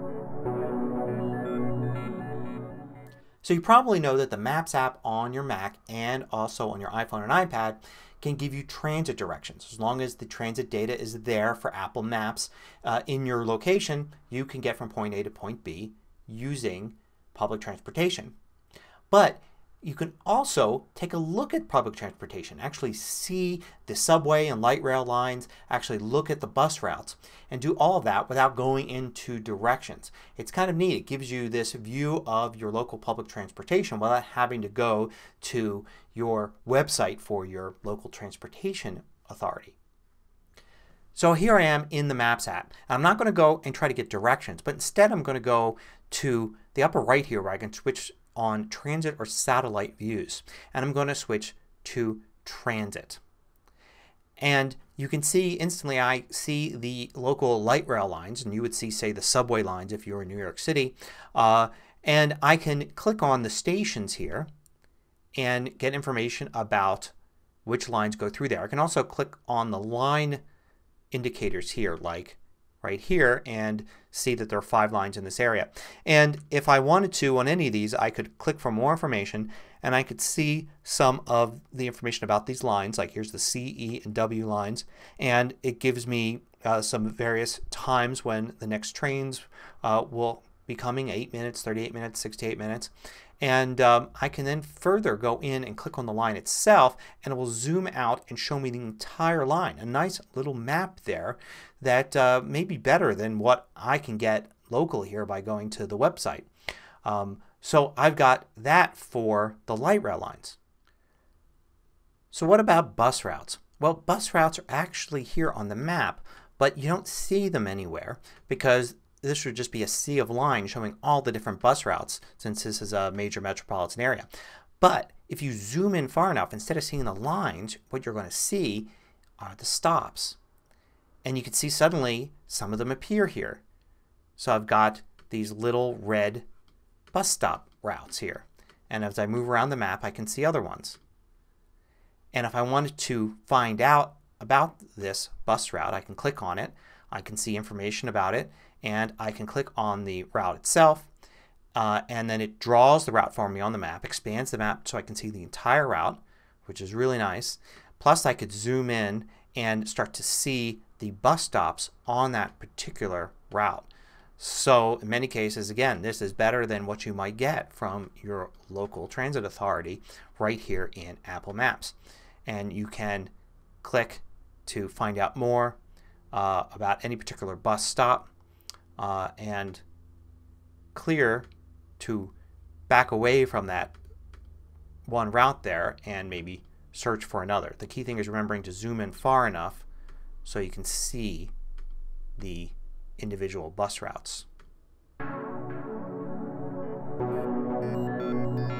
So you probably know that the Maps app on your Mac and also on your iPhone and iPad can give you transit directions. As long as the transit data is there for Apple Maps in your location, you can get from point A to point B using public transportation. But you can also take a look at public transportation. Actually see the subway and light rail lines. Actually look at the bus routes. And do all of that without going into directions. It's kind of neat. It gives you this view of your local public transportation without having to go to your website for your local transportation authority. So here I am in the Maps app. I'm not going to go and try to get directions, but instead I'm going to go to the upper right here where I can switch on transit or satellite views. And I'm going to switch to transit. And you can see instantly I see the local light rail lines, and you would see, say, the subway lines if you were in New York City. And I can click on the stations here and get information about which lines go through there. I can also click on the line indicators here, like right here, and see that there are 5 lines in this area. And if I wanted to on any of these I could click for more information and I could see some of the information about these lines. Like here's the C, E, and W lines, and it gives me some various times when the next trains will be coming. 8 minutes, 38 minutes, 68 minutes. And I can then further go in and click on the line itself and it will zoom out and show me the entire line. A nice little map there that may be better than what I can get locally here by going to the website. So I've got that for the light rail lines. So what about bus routes? Well, bus routes are actually here on the map, but you don't see them anywhere because this would just be a sea of lines showing all the different bus routes since this is a major metropolitan area. But if you zoom in far enough, instead of seeing the lines, what you're going to see are the stops. And you can see suddenly some of them appear here. So I've got these little red bus stop routes here. And as I move around the map I can see other ones. And if I wanted to find out about this bus route I can click on it. I can see information about it. And I can click on the route itself and then it draws the route for me on the map, expands the map so I can see the entire route, which is really nice. Plus I could zoom in and start to see the bus stops on that particular route. So in many cases, again, this is better than what you might get from your local transit authority right here in Apple Maps. And you can click to find out more about any particular bus stop. And clear to back away from that one route there and maybe search for another. The key thing is remembering to zoom in far enough so you can see the individual bus routes.